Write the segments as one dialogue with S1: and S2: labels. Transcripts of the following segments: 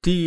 S1: 第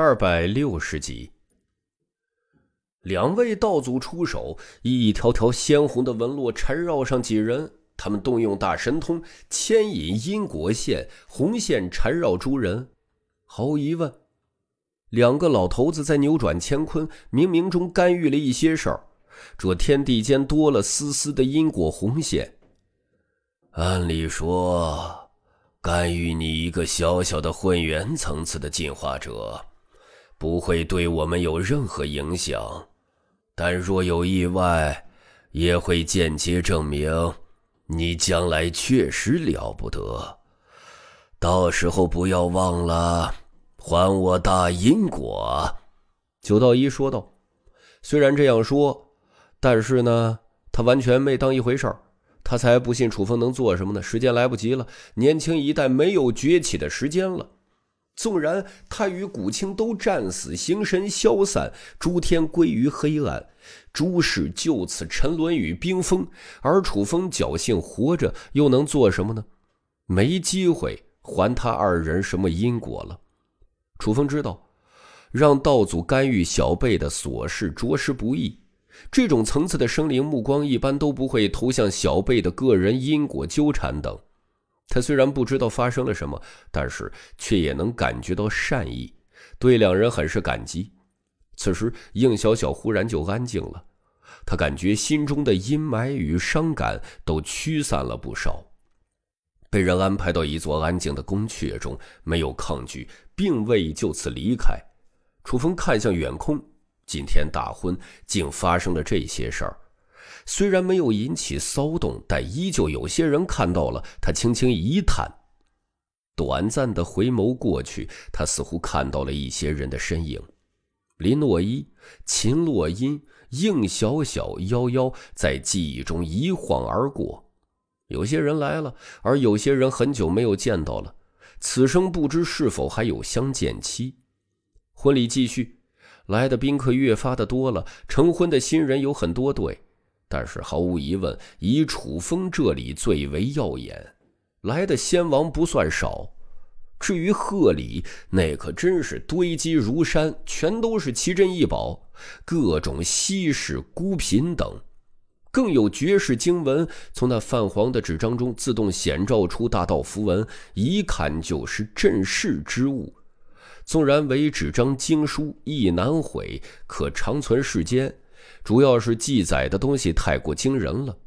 S1: 2260集，两位道祖出手，一条条鲜红的纹络缠绕上几人。他们动用大神通，牵引因果线，红线缠绕诸人。毫无疑问，两个老头子在扭转乾坤，冥冥中干预了一些事儿。这天地间多了丝丝的因果红线。按理说，干预你一个小小的混元层次的进化者，不会对我们有任何影响，但若有意外，也会间接证明你将来确实了不得。到时候不要忘了还我大因果。九道一说道。虽然这样说，但是呢，他完全没当一回事儿。他才不信楚风能做什么呢，时间来不及了，年轻一代没有崛起的时间了。纵然他与古青都战死，形神消散，诸天归于黑暗，诸世就此沉沦于冰封，而楚风侥幸活着，又能做什么呢？没机会还他二人什么因果了。楚风知道，让道祖干预小辈的琐事着实不易。这种层次的生灵目光一般都不会投向小辈的个人因果纠缠等。他虽然不知道发生了什么，但是却也能感觉到善意，对两人很是感激。此时应小小忽然就安静了，他感觉心中的阴霾与伤感都驱散了不少。被人安排到一座安静的宫阙中，没有抗拒，并未就此离开。楚风看向远空，今天大婚竟发生了这些事儿，虽然没有引起骚动，但依旧有些人看到了。他轻轻一叹，短暂的回眸过去，他似乎看到了一些人的身影。林诺一、秦洛音、应小小、夭夭在记忆中一晃而过。有些人来了，而有些人很久没有见到了，此生不知是否还有相见期。婚礼继续，来的宾客越发的多了，成婚的新人有很多对，但是毫无疑问，以楚风这里最为耀眼，来的仙王不算少。至于贺礼，那可真是堆积如山，全都是奇珍异宝，各种稀世孤品等，更有绝世经文从那泛黄的纸张中自动显照出大道符文，一看就是镇世之物。纵然为纸张经书，亦难毁，可长存世间，主要是记载的东西太过惊人了。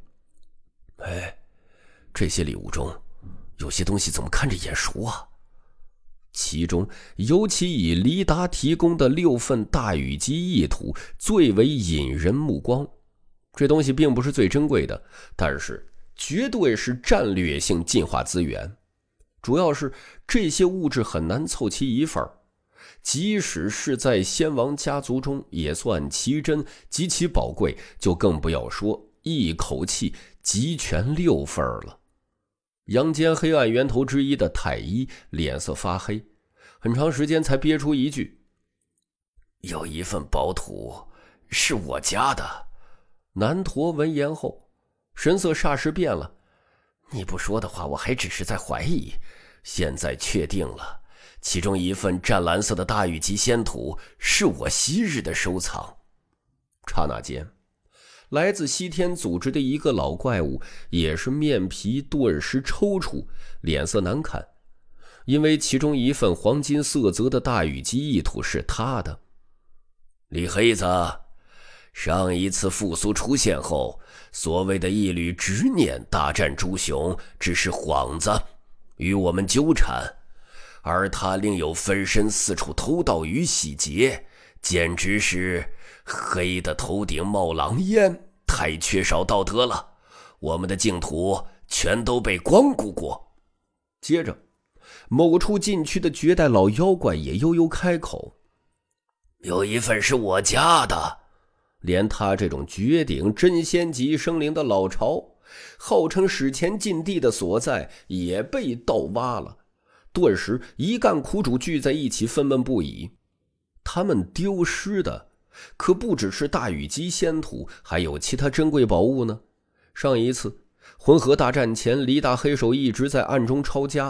S1: 这些礼物中有些东西怎么看着眼熟啊？其中尤其以黎达提供的6份大禹基意图最为引人目光。这东西并不是最珍贵的，但是绝对是战略性进化资源，主要是这些物质很难凑齐一份，即使是在先王家族中也算奇珍，极其宝贵，就更不要说一口气集全6份了。阳间黑暗源头之一的太一脸色发黑，很长时间才憋出一句：有一份宝土是我家的。南陀闻言后，神色霎时变了。你不说的话，我还只是在怀疑，现在确定了，其中一份湛蓝色的大禹级仙土是我昔日的收藏。刹那间，来自西天组织的一个老怪物也是面皮顿时抽搐，脸色难看，因为其中一份黄金色泽的大禹级意图是他的。李黑子，上一次复苏出现后，所谓的一缕执念大战诸雄只是幌子，与我们纠缠，而他另有分身四处偷盗与洗劫，简直是黑的头顶冒狼烟，太缺少道德了。我们的净土全都被光顾过。接着某处禁区的绝代老妖怪也悠悠开口：有一份是我家的。连他这种绝顶真仙级生灵的老巢，号称史前禁地的所在，也被盗挖了。顿时一干苦主聚在一起，愤懑不已。他们丢失的可不只是大禹基仙土，还有其他珍贵宝物呢。上一次浑河大战前，黎大黑手一直在暗中抄家，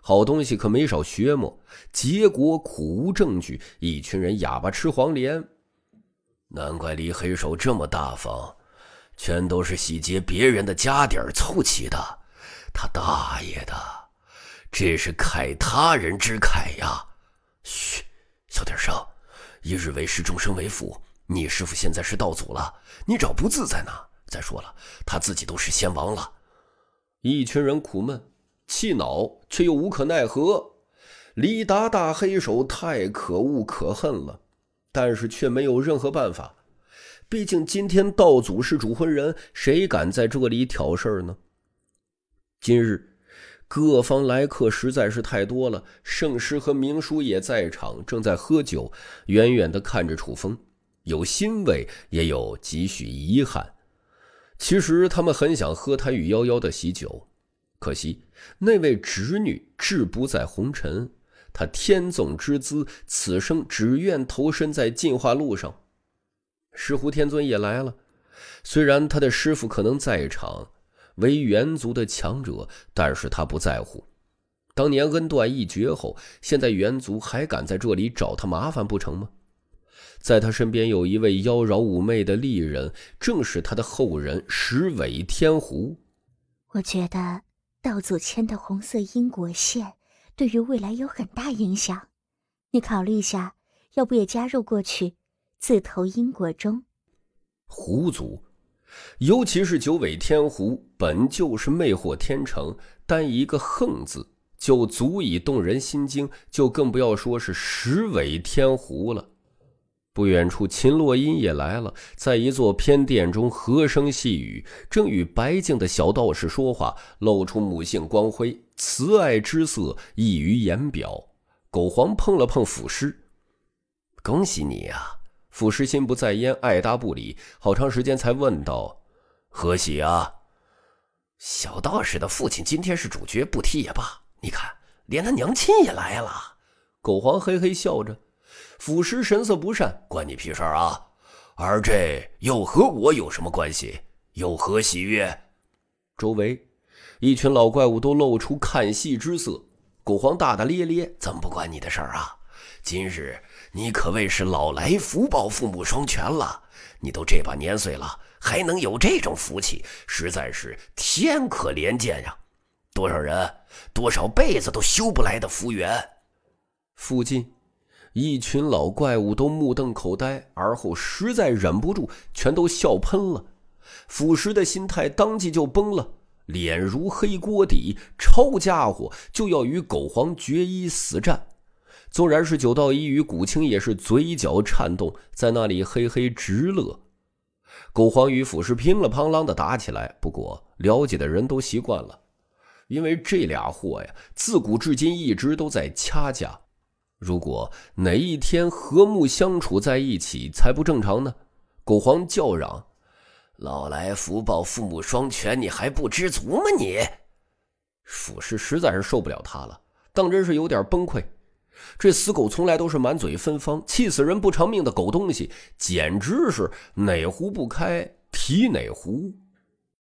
S1: 好东西可没少学摸，结果苦无证据，一群人哑巴吃黄连。难怪李黑手这么大方，全都是洗劫别人的家底儿凑齐的。他大爷的，这是慨他人之慨呀！嘘，小点声，一日为师，终生为父。你师父现在是道祖了，你找不自在呢。再说了，他自己都是仙王了。一群人苦闷气恼，却又无可奈何。李达大黑手太可恶可恨了，但是却没有任何办法。毕竟今天道祖是主婚人，谁敢在这里挑事儿呢？今日各方来客实在是太多了，圣师和明叔也在场，正在喝酒，远远地看着楚风，有欣慰，也有几许遗憾。其实他们很想喝他与夭夭的喜酒，可惜那位侄女志不在红尘，她天纵之姿，此生只愿投身在进化路上。石虎天尊也来了，虽然他的师父可能在场，为猿族的强者，但是他不在乎。当年恩断义绝后，现在猿族还敢在这里找他麻烦不成吗？在他身边有一位妖娆妩媚的丽人，正是他的后人石尾天狐。
S2: 我觉得道祖牵的红色因果线对于未来有很大影响，你考虑一下，要不也加入过去，自投因果中。
S1: 狐族，尤其是九尾天狐，本就是魅惑天成，单一个横字就足以动人心惊，就更不要说是石尾天狐了。不远处秦洛音也来了，在一座偏殿中和声细语，正与白净的小道士说话，露出母性光辉，慈爱之色溢于言表。狗皇碰了碰腐尸，恭喜你啊！腐尸心不在焉，爱答不理，好长时间才问道：何喜啊？小道士的父亲今天是主角，不提也罢。你看，连他娘亲也来了。狗皇嘿嘿笑着。腐尸神色不善，关你屁事啊！而这又和我有什么关系？有何喜悦？周围一群老怪物都露出看戏之色。狗皇大大咧咧，怎么不关你的事儿啊？今日你可谓是老来福报父母双全了，你都这把年岁了，还能有这种福气，实在是天可怜见呀！多少人，多少辈子都修不来的福缘。附近一群老怪物都目瞪口呆，而后实在忍不住，全都笑喷了。腐蚀的心态当即就崩了，脸如黑锅底，抄家伙就要与狗皇决一死战。纵然是九道一与古青也是嘴角颤动，在那里嘿嘿直乐。狗皇与腐蚀乒了乓啷的打起来，不过了解的人都习惯了，因为这俩货呀，自古至今一直都在掐架。如果哪一天和睦相处在一起才不正常呢？狗皇叫嚷：老来福报父母双全，你还不知足吗你？腐尸实在是受不了他了，当真是有点崩溃。这死狗从来都是满嘴芬芳，气死人不偿命的狗东西，简直是哪壶不开提哪壶。